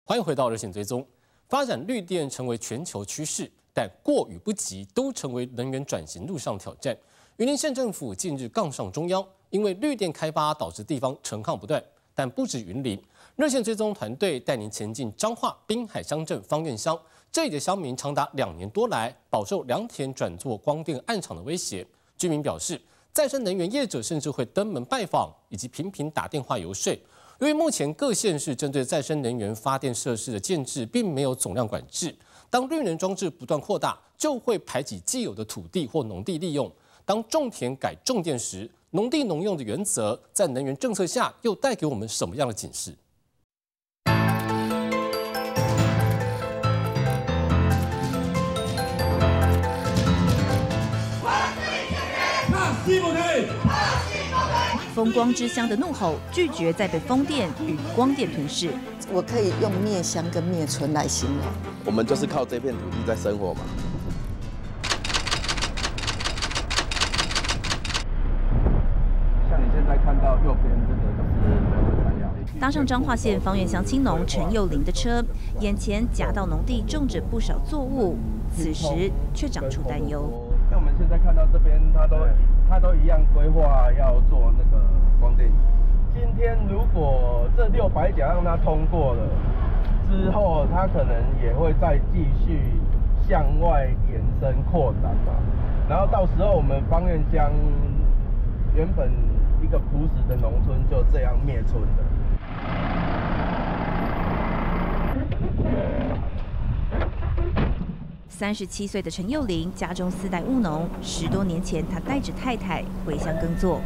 欢迎回到热线追踪。发展绿电成为全球趋势，但过与不及都成为能源转型路上挑战。云林县政府近日杠上中央，因为绿电开发导致地方陈抗不断。但不止云林，热线追踪团队带您前进彰化滨海乡镇芳苑乡，这里的乡民长达2年多来饱受良田转作光电暗场的威胁。居民表示，再生能源业者甚至会登门拜访，以及频频打电话游说。由于目前各县市针对再生能源发电设施的建制并没有总量管制，当绿能装置不断扩大，就会排挤既有的土地或农地利用。当种田改种电时，农地农用的原则在能源政策下又带给我们什么样的警示？ 风光之乡的怒吼，拒绝再被风电与光电吞噬。 我可以用灭乡跟灭村来形容。 我们就是靠这片土地在生活嘛。像你现在看到右边这个就是人文山药。 搭上彰化县芳苑乡青农陈佑林的车，眼前夹道农地种着不少作物，此时却长出担忧。 像我们现在看到这边，它都一样规划要做那个光电。今天如果这600甲让它通过了之后，它可能也会再继续向外延伸扩展嘛。然后到时候我们芳苑乡原本一个朴实的农村就这样灭村了。 37岁的陈佑林家中4代务农，10多年前他带着太太回乡耕作，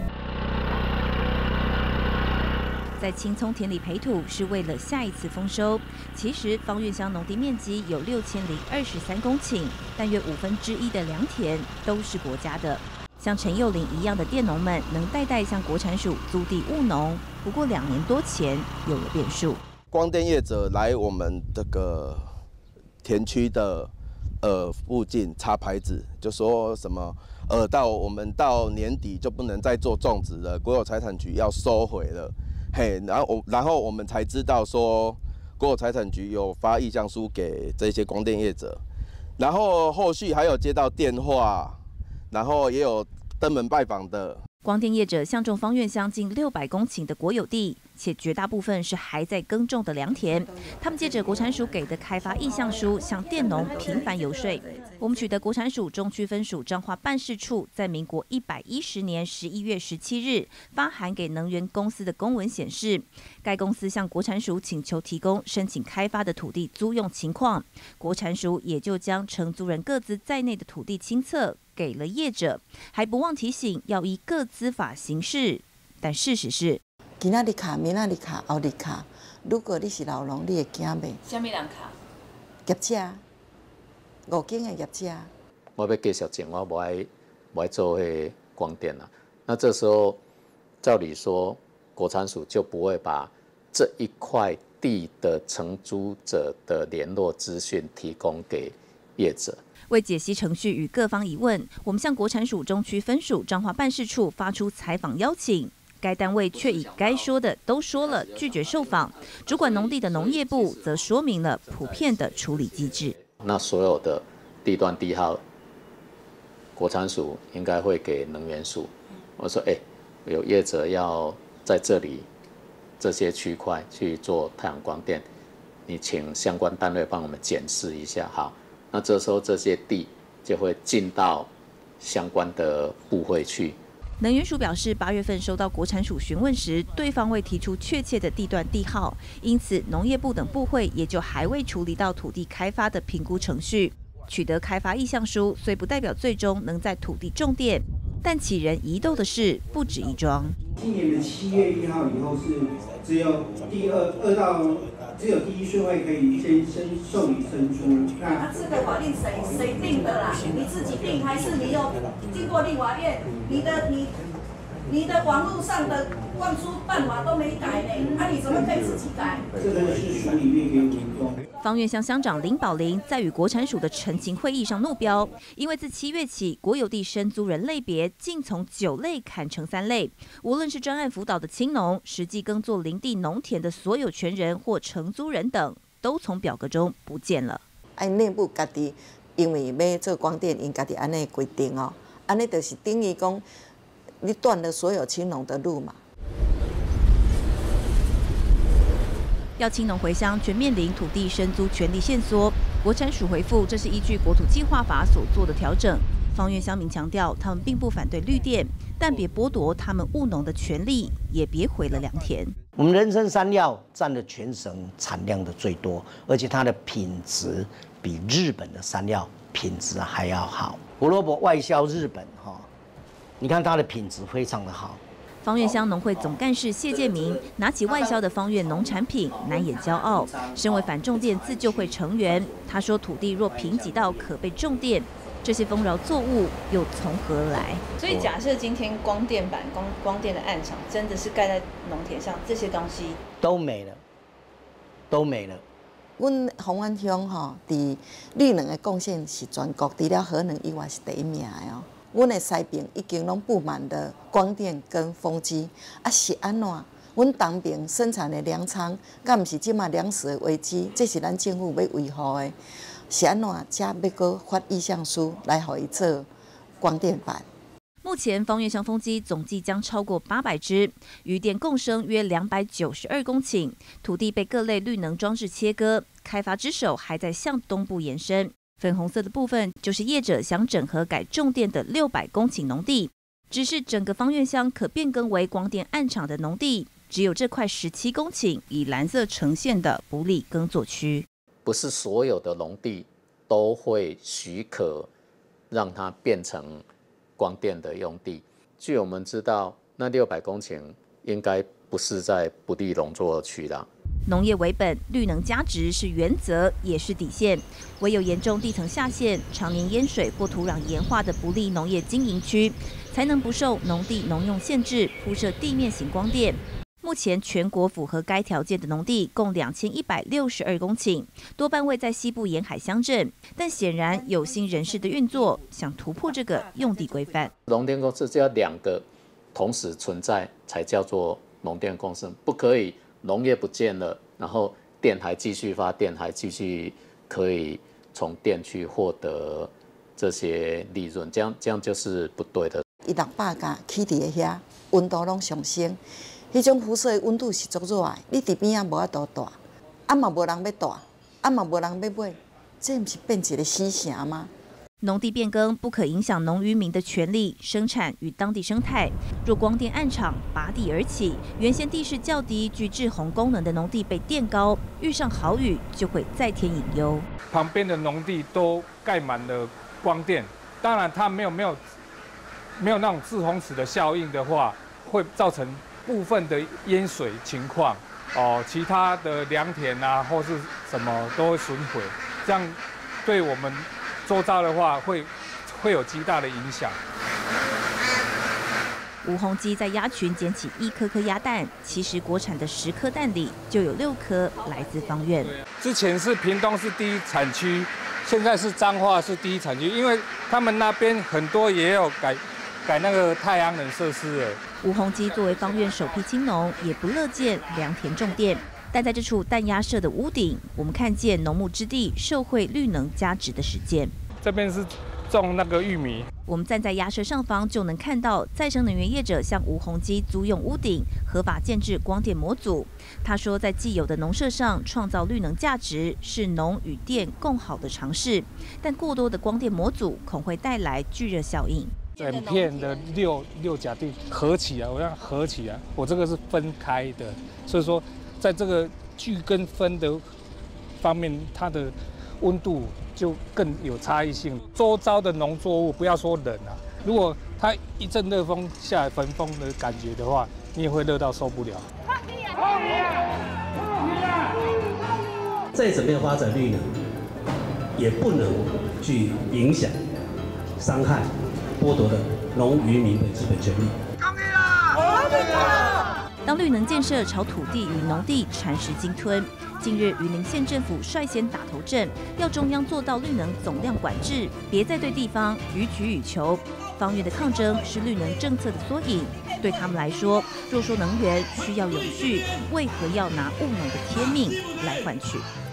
在青葱田里培土是为了下一次丰收。其实芳苑乡农地面积有6023公顷，但约1/5的良田都是国家的。像陈佑林一样的佃农们能代代向国产署租地务农，不过2年多前有了变数。 光电业者来我们这个田区的附近插牌子，就说什么我们到年底就不能再做种植了，国有财产局要收回了。嘿，然后我们才知道说国有财产局有发意向书给这些光电业者，然后后续还有接到电话，然后也有登门拜访的。 光电业者相中芳苑乡近600公顷的国有地，且绝大部分是还在耕种的良田。他们借着国产署给的开发意向书，向佃农频繁游说。我们取得国产署中区分署彰化办事处在民国110年11月17日发函给能源公司的公文显示，该公司向国产署请求提供申请开发的土地租用情况，国产署也就将承租人各自在内的土地清册给了业者，还不忘提醒要依各资法行事。但事实是， 今仔日卡，明仔日卡，后日卡。如果你是老农，你会惊袂？ 什么人卡？ 业者，5间的业者。 我要继续种，我不爱做迄光电了。那这时候，照理说，国产署就不会把这一块地的承租者的联络资讯提供给业者。 为解析程序与各方疑问，我们向国产署中区分署彰化办事处发出采访邀请，该单位却以该说的都说了，拒绝受访。主管农地的农业部则说明了普遍的处理机制。 那所有的地段地号，国产署应该会给能源署。我说，有业者要在这里这些区块去做太阳光电，你请相关单位帮我们检视一下，好。那这时候这些地就会进到相关的部会去。 能源署表示，8月份收到国产署询问时，对方未提出确切的地段地号，因此农业部等部会也就还未处理到土地开发的评估程序。取得开发意向书，虽不代表最终能在土地种电，但起人疑窦的事不止一桩。 今年的7月1号以后是只有第一顺位可以先受理申诉。 那这个法令谁定的啦？你自己定还是你有经过立法院？你的网络上的灌输办法都没改呢，你怎么可以自己改？ 这个是署里面给我们用。 芳苑乡乡长林宝林在与国产署的陈情会议上怒标，因为自7月起，国有地申租人类别竟从9类砍成3类，无论是专案辅导的青农，实际耕作林地农田的所有权人或承租人等， 都从表格中不见了。 内部家己因为要做光电，因家己安尼规定哦，安尼就是等于讲你断了所有青农的路嘛。 要青农回乡，全面临土地生租权利限缩。国产署回复，这是依据国土计划法所做的调整。方院乡民强调，他们并不反对绿电，但别剥夺他们务农的权利，也别毁了良田。 我们人参山药占了全省产量的最多，而且它的品质比日本的山药品质还要好。胡萝卜外销日本你看它的品质非常的好。 方院乡农会总干事谢建明拿起外销的方院农产品，难掩骄傲。身为反种电自救会成员，他说：“土地若贫瘠到可被种电，这些丰饶作物又从何而来？” 所以，假设今天光电板、光电的案场真的是盖在农田上，这些东西都没了，都没了。 阮丰原乡伫绿能的贡献是全国除了核能以外是第一名的哦。阮的西边已经拢布满了光电跟风机，是安怎？阮东边生产的粮仓，敢毋是即马粮食的危机？这是咱政府要维护的，是安怎？才要搁发意向书来互伊做光电板。 目前方院乡风机总计将超过800只，余电共生约292公顷，土地被各类绿能装置切割，开发之手还在向东部延伸。粉红色的部分就是业者想整合改种电的600公顷农地，只是整个方院乡可变更为光电案场的农地，只有这块17公顷以蓝色呈现的不利耕作区。 不是所有的农地都会许可让它变成光电的用地。据我们知道，那600公顷应该不是在不利农作区啦。 农业为本，绿能加值是原则，也是底线。唯有严重地层下陷、常年淹水或土壤盐化的不利农业经营区，才能不受农地农用限制铺设地面型光电。目前全国符合该条件的农地共2162公顷，多半位在西部沿海乡镇。但显然有心人士的运作，想突破这个用地规范。 农电公司只要2个同时存在，才叫做农电共生，不可以农业不见了，然后电还继续发电，还继续可以从电去获得这些利润，这样就是不对的。 600架起伫个遐，温度拢上升，迄种辐射的温度是足热的，你伫边仔无法度住，嘛无人要住，嘛无人要买，这毋是变一个死城吗？ 农地变更不可影响农渔民的权利、生产与当地生态。若光电案场拔地而起，原先地势较低、具滞洪功能的农地被垫高，遇上豪雨就会再添隐忧。 旁边的农地都盖满了光电，当然它没有那种滞洪池的效应的话，会造成部分的淹水情况其他的良田啊或是什么都会损毁，这样对我们周遭的话会有极大的影响。 吴宏基在鸭群捡起一颗颗鸭蛋，其实国产的10颗蛋里就有6颗来自方院。 之前是屏东是第一产区，现在是彰化是第一产区，因为他们那边很多也有改那个太阳能设施了。 吴宏基作为方院首批青农，也不乐见良田种电。但在这处蛋鸭舍的屋顶，我们看见农牧之地受惠绿能加值的实践。 这边是种那个玉米。 我们站在鸭舍上方就能看到，再生能源业者向吴宏基租用屋顶，合法建置光电模组。他说，在既有的农舍上创造绿能价值，是农与电共好的尝试。但过多的光电模组恐会带来聚热效应。 整片的六甲地合起来，我让合起来，我这个是分开的，所以说在这个聚跟分的方面，它的温度就更有差异性。周遭的农作物不要说冷啊，如果它一阵热风下来，焚风的感觉的话，你也会热到受不了。 再怎么样发展绿能，也不能去影响、伤害、剥夺了农渔民的基本权利。 当绿能建设朝土地与农地蚕食鲸吞，近日云林县政府率先打头阵，要中央做到绿能总量管制，别再对地方予取予求。方院的抗争是绿能政策的缩影，对他们来说，若说能源需要永续，为何要拿务农的天命来换取？